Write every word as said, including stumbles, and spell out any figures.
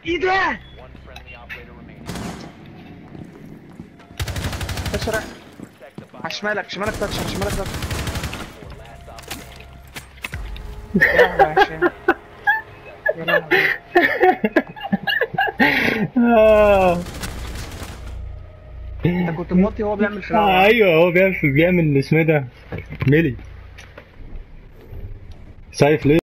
ايه ده؟ اسرع على شمالك، شمالك تاتش، على شمالك تاتش. يا لهوي يا هشام، يا لهوي. آه. انت كنت موطي وهو بيعمل آه فلاور. ايوه هو بيعمل بيعمل اسمه إيه ده؟ ميلي. شايف ليه؟